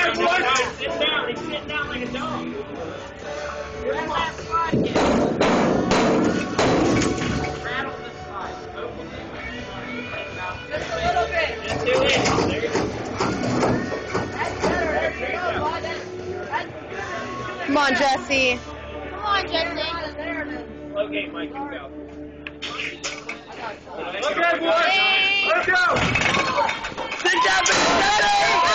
Sit down. He's sitting down like a dog. Rattle that slide again. Rattle the slide. Open it. Just a little bit. Just do it. There you go. That's better. There you go. That's good. Come on, Jesse. Come on, Jesse. Slow game, Mike. You go. Okay, boys. Let's go. Sit down,